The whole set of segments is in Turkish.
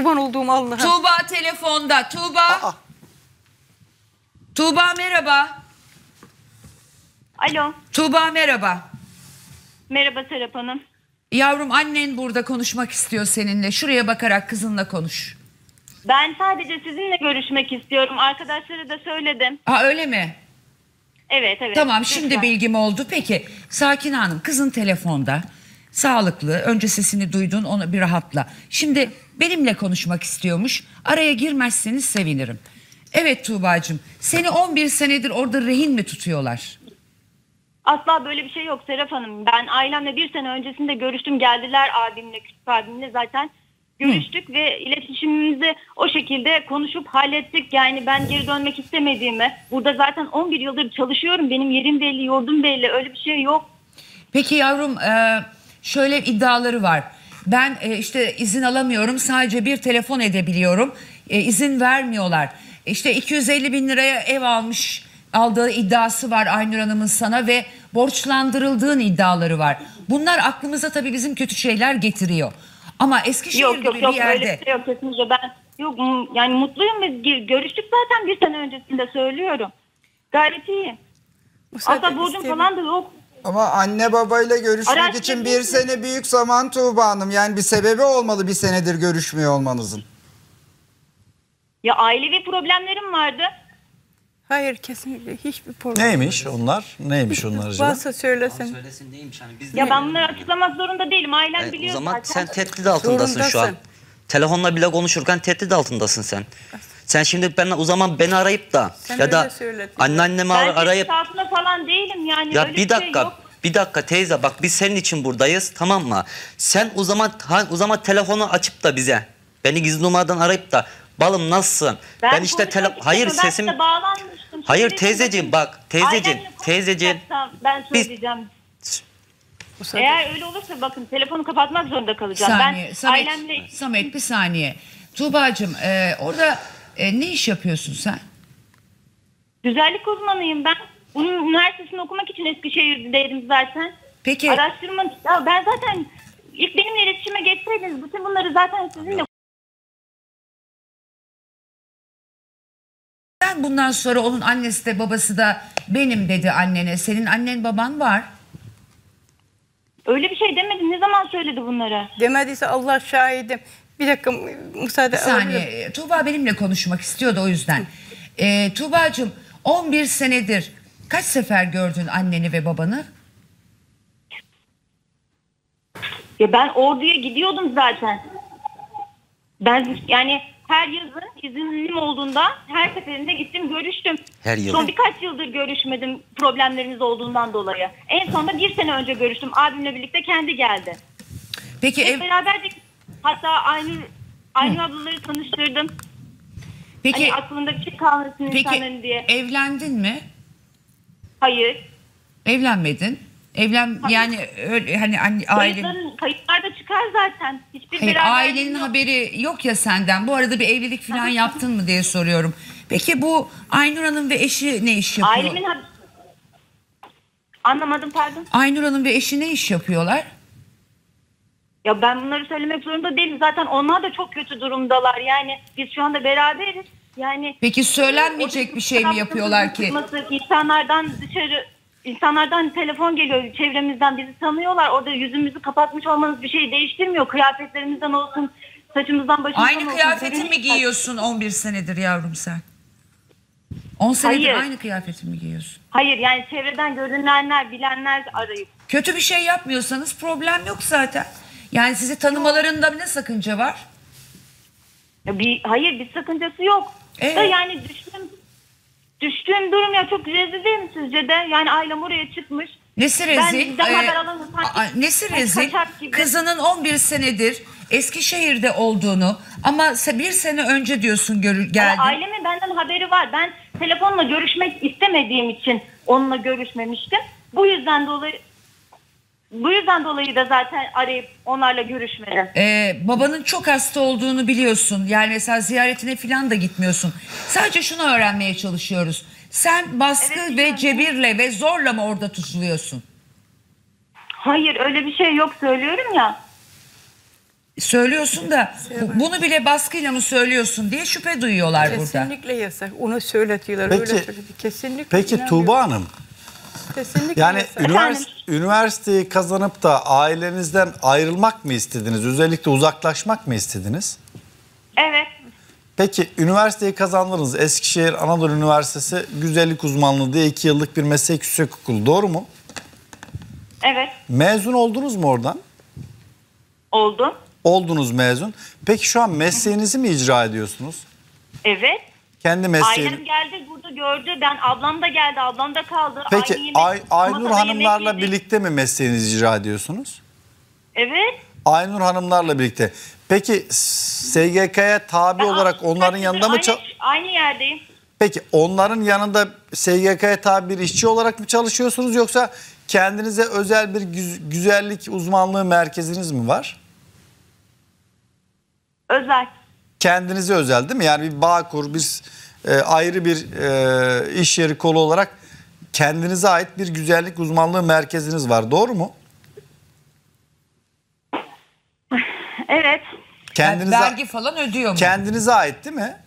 kurban olduğum Allah'ım. Tuğba telefonda. Tuğba. Tuğba merhaba. Alo. Tuğba merhaba. Merhaba Serap Hanım. Yavrum annen burada konuşmak istiyor seninle. Şuraya bakarak kızınla konuş. Ben sadece sizinle görüşmek istiyorum. Arkadaşlara da söyledim. Ha öyle mi? Evet. Tamam şimdi Lütfen. bilgim oldu. Peki Sakine Hanım kızın telefonda. Sağlıklı. Önce sesini duydun, onu bir rahatla. Şimdi benimle konuşmak istiyormuş. Araya girmezseniz sevinirim. Evet Tuğba'cığım, seni 11 senedir orada rehin mi tutuyorlar? Asla böyle bir şey yok Serap Hanım. Ben ailemle bir sene öncesinde görüştüm. Geldiler abimle, küçük abimle zaten görüştük ve iletişimimizi o şekilde konuşup hallettik. Yani ben geri dönmek istemediğimi, burada zaten 11 yıldır çalışıyorum. Benim yerim belli, yurdum belli. Öyle bir şey yok. Peki yavrum, şöyle iddiaları var. Ben işte izin alamıyorum, sadece bir telefon edebiliyorum. İzin vermiyorlar. İşte 250 bin liraya ev aldığı iddiası var Aynur Hanım'ın sana ve borçlandırıldığın iddiaları var. Bunlar aklımıza tabii bizim kötü şeyler getiriyor. Ama Eskişehir Yok gibi bir yerde. öyle bir şey yok kesinlikle. Ben yani mutluyum ve görüştük zaten bir sene öncesinde söylüyorum. Gayet iyiyim. Hatta borcum falan da yok. Ama anne babayla görüşmek için bir sene büyük zaman Tuğba Hanım. Yani bir sebebi olmalı bir senedir görüşmüyor olmanızın. Ya ailevi problemlerim vardı. Hayır kesinlikle hiçbir problem. Neymiş onlar? Neymiş onlar acaba? Varsa söylesin. Söylesin neymiş hani biz Ya ben bunları açıklamak zorunda değilim. Ailem biliyor o zaman zaten. sen tehdit altındasın şu an. Zorundasın. Telefonla bile konuşurken tehdit altındasın sen. Sen şimdi o zaman beni arayıp da Sen ya da öyle söyledin. anneannemi Ben arayıp tehdit altında falan değilim yani. ya Öyle bir şey dakika yok. bir dakika teyze bak biz senin için buradayız tamam mı? Sen o zaman telefonu açıp da bize beni gizli numaradan arayıp da balım nasılsın? Ben işte konuşmak hayır istemiyorum. Ben sesim size bağlanmıştım. hayır Söyledim teyzeciğim bakın. bak Ailemle teyzeciğim konuşacaksam ben Biz- söyleyeceğim. Bu sefer- Eğer öyle olursa bakın telefonu kapatmak zorunda kalacağım. Saniye, Ben Samet, ailemle Samet bir saniye. Tuğba'cığım orada ne iş yapıyorsun sen? güzellik uzmanıyım ben. Bunun üniversitesini okumak için Eskişehir'deydim zaten. Peki Araştırma, ya ben zaten ilk benimle iletişime geçseydiniz bütün bunları zaten sizinle sen bundan sonra onun annesi de babası da benim dedi annene. Senin annen baban var. öyle bir şey demedim. Ne zaman söyledi bunları? Demediyse Allah şahidim. Bir dakika müsaade Bir alabilirim. saniye. Tuğba benimle konuşmak istiyordu o yüzden. Tuğba'cığım 11 senedir kaç sefer gördün anneni ve babanı? Ya ben orduya gidiyordum zaten. Ben yani her yazın izinlim olduğunda her seferinde gittim görüştüm. Her yıl. Son birkaç yıldır görüşmedim problemlerimiz olduğundan dolayı. En sonunda bir sene önce görüştüm. Abimle birlikte kendi geldi. Peki Hep beraberce hatta Aynur ablaları tanıştırdım. peki Hani aklında bir şey kalmasın insanların diye. evlendin mi? Hayır. Evlenmedin. Yani öyle hani ailen Kayıtlarda çıkar zaten. Hiçbir Hayır, beraberliğim ailenin yok. haberi yok ya senden. Bu arada bir evlilik falan yaptın mı diye soruyorum. Peki bu Aynur Hanım ve eşi ne iş yapıyor? Ailemin anlamadım pardon. Aynur Hanım ve eşi ne iş yapıyorlar? Ya ben bunları söylemek zorunda değilim. Zaten onlar da çok kötü durumdalar. Yani biz şu anda beraberiz. Yani Peki söylenmeyecek bir şey mi yapıyorlar ki? İnsanlardan telefon geliyor çevremizden bizi tanıyorlar. Orada yüzümüzü kapatmış olmanız bir şey değiştirmiyor. Kıyafetlerimizden olsun, saçımızdan başımızdan olsun. Aynı kıyafeti mi giyiyorsun 11 senedir yavrum sen? 10 senedir Hayır. aynı kıyafeti mi giyiyorsun? Hayır yani çevreden görünenler, bilenler arayıp. Kötü bir şey yapmıyorsanız problem yok zaten. Yani sizi tanımalarında ne sakınca var? Hayır bir sakıncası yok. Da yani düştüğüm durum ya çok rezil değil mi sizce de? Yani ailem oraya çıkmış. Nesi Ben rezil? bizden haber alamıyorum. Nesi rezil? Kaçak gibi. Kızının 11 senedir Eskişehir'de olduğunu ama bir sene önce diyorsun geldin. Ailemin benden haberi var. Ben telefonla görüşmek istemediğim için onunla görüşmemiştim. Bu yüzden dolayı da zaten arayıp onlarla görüşmedim. Babanın çok hasta olduğunu biliyorsun. Yani mesela ziyaretine falan da gitmiyorsun. Sadece şunu öğrenmeye çalışıyoruz. Sen baskı Evet, ve yani. cebirle ve zorla mı orada tutuluyorsun? Hayır öyle bir şey yok söylüyorum ya. söylüyorsun da bunu bile baskıyla mı söylüyorsun diye şüphe duyuyorlar burada. Kesinlikle yasak. Onu söyletiyorlar. Peki- öyle söyledi. Kesinlikle Peki inanmıyorum. Tuğba Hanım, Kesinlikle yani yasak. üniversiteyi kazanıp da ailenizden ayrılmak mı istediniz? Özellikle uzaklaşmak mı istediniz? Evet. Peki üniversiteyi kazandınız. Eskişehir Anadolu Üniversitesi Güzellik Uzmanlığı diye 2 yıllık bir meslek yüksekokulu, doğru mu? Evet. Mezun oldunuz mu oradan? Oldu. Oldunuz mezun. Peki şu an mesleğinizi mi icra ediyorsunuz? Evet. Kendi mesleğini. Ailem geldi burada gördü. Ben ablam da geldi. Ablam da kaldı. Peki Aynı yemek- Aynur masada Hanımlarla yemek yedik. birlikte mi mesleğinizi icra ediyorsunuz? Evet. Aynur Hanımlarla birlikte. Peki SGK'ya tabi olarak onların yanında mı Aynı yerdeyim. Peki onların yanında SGK'ya tabi bir işçi olarak mı çalışıyorsunuz, yoksa kendinize özel bir güzellik uzmanlığı merkeziniz mi var? Özel. Kendinize özel değil mi? Yani bir Bağkur, bir ayrı bir iş yeri kolu olarak kendinize ait bir güzellik uzmanlığı merkeziniz var, doğru mu? Evet. Kendinize, Yani vergi falan ödüyor mu? kendinize ait değil mi?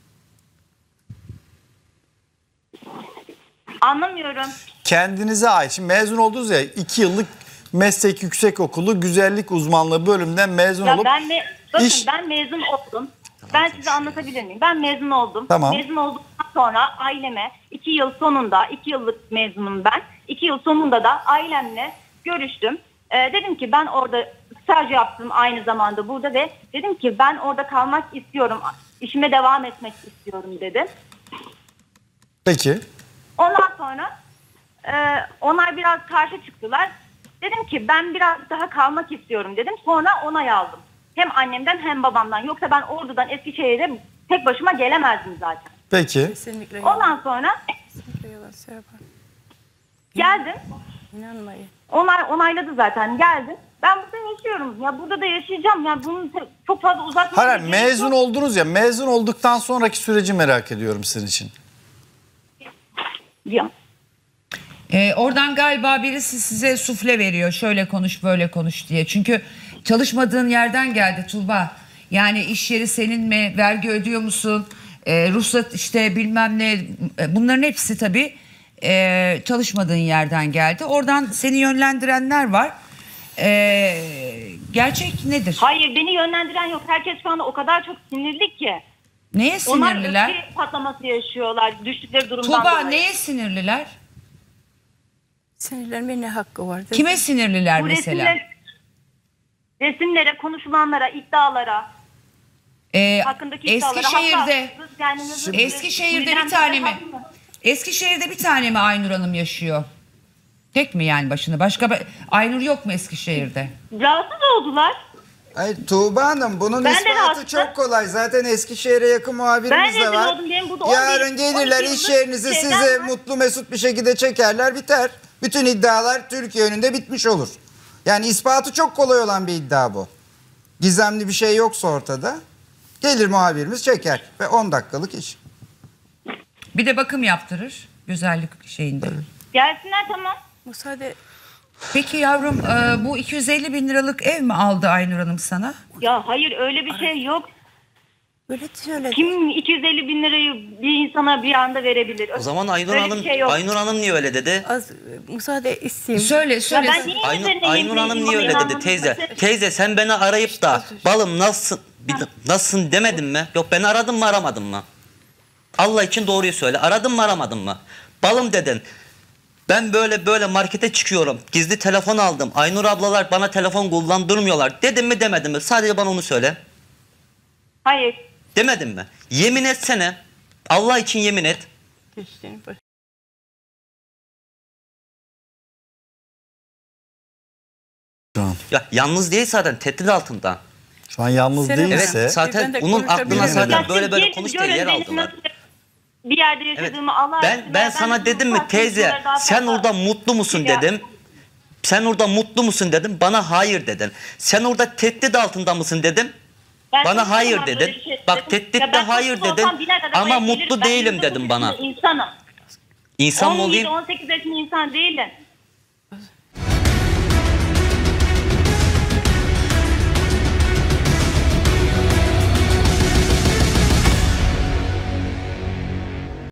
Anlamıyorum. Kendinize ait. Şimdi mezun oldunuz ya, 2 yıllık meslek yüksekokulu güzellik uzmanlığı bölümünden mezun Ya olup bakın iş- ben mezun oldum. Ben size anlatabilir miyim? Ben mezun oldum. Tamam. Mezun olduktan sonra aileme 2 yıl sonunda, 2 yıllık mezunum ben. 2 yıl sonunda da ailemle görüştüm. Dedim ki ben orada staj yaptım aynı zamanda burada ve dedim ki ben orada kalmak istiyorum. İşime devam etmek istiyorum dedim. Peki. Ondan sonra onlar biraz karşı çıktılar. Dedim ki ben biraz daha kalmak istiyorum dedim. Sonra onay aldım. Hem annemden hem babamdan. Yoksa ben Ordu'dan Eskişehir'e tek başıma gelemezdim zaten. Peki. Kesinlikle yalan. Ondan sonra Yalan, Serap Hanım. geldim. İnanmayın. Onlar onayladı zaten. Geldim. Ben burada yaşıyorum. Ya burada da yaşayacağım. Yani bunun çok fazla uzatmaya Hayır, gerek yok. mezun oldunuz ya, mezun olduktan sonraki süreci merak ediyorum sizin için. Ya. Oradan galiba birisi size sufle veriyor. Şöyle konuş, böyle konuş diye. Çünkü çalışmadığın yerden geldi Tuğba. Yani iş yeri senin mi? Vergi ödüyor musun? Ruhsat işte bilmem ne. Bunların hepsi tabii çalışmadığın yerden geldi. Oradan seni yönlendirenler var. Gerçek nedir? Hayır, beni yönlendiren yok. Herkes şu anda o kadar çok sinirli ki. Neye Onlar sinirliler? öfke patlaması yaşıyorlar. Düştükleri durumdan Tuğba dolayı. neye sinirliler? Sinirlenme ne hakkı var? Kime sinirliler Bu mesela? resimlere, konuşulanlara, iddialara, hakkındaki iddialara. Eskişehir'de Hatta Eskişehir'de bir tane mi? Eskişehir'de bir tane mi Aynur Hanım yaşıyor? Tek mi yani başında? Başka Aynur yok mu Eskişehir'de? Rahatsız oldular. Ay Tuğba Hanım, bunun Ben de ispatı rahatsızım. çok kolay. Zaten Eskişehir'e yakın Ben muhabirimiz de rezil var. oldum. Benim burada Yarın 11 gelirler 12 iş yıllık yerinizi şeyden size var. mutlu mesut bir şekilde çekerler, biter. Bütün iddialar Türkiye önünde bitmiş olur. Yani ispatı çok kolay olan bir iddia bu. Gizemli bir şey yoksa ortada. Gelir muhabirimiz çeker ve 10 dakikalık iş. Bir de bakım yaptırır güzellik şeyinde. Gelsinler tamam. Müsaade. Peki yavrum bu 250 bin liralık ev mi aldı Aynur Hanım sana? Ya hayır öyle bir şey yok. Böyle söyledi. Kim 250 bin lirayı bir insana bir anda verebilir? O zaman Aynur Öyle bir Hanım şey yok. Aynur Hanım niye öyle dedi? Az müsaade isteyeyim. Söyle Ya söyle. ben niye üzerine Aynur yemin Hanım edeyim niye ama öyle dedi inanmadım. teyze? Teyze sen beni arayıp da balım nasılsın, nasılsın demedin mi? Yok, beni aradın mı aramadın mı? Allah için doğruyu söyle. Aradın mı aramadın mı? Balım dedin. Ben böyle markete çıkıyorum. Gizli telefon aldım. Aynur ablalar bana telefon kullandırmıyorlar. Dedim mi demedin mi? Sadece bana onu söyle. Hayır. Demedin mi? Yemin etsene. Allah için yemin et. Geçtiğini bak. Şu an. Ya yalnız değil zaten, tehdit altında. Şu an yalnız Serap Hanım. değilse Evet, zaten Ben de onun aklına konuşabilirim. zaten Ya böyle siz böyle gelin, konuş diye görün yer benim aldılar. nasıl bir yerde Evet. yaşadığımı Allah aşkına. Ben sana dedim mi bu teyze, tartışmaları daha sen fazla- orada mutlu musun Ya. dedim. Sen orada mutlu musun dedim. Bana hayır dedin. Sen orada tehdit altında mısın dedim. Ben Bana konuşamam hayır böyle dedin. bir şey Bak dedim. tehditte Ya ben hayır mutlu dedin. olsam birer arabaya Ama gelirim. mutlu Ben değilim yılda dedim bu bana. yaşında insanım. İnsan mı olayım? 17-18 yaşında insan değilim.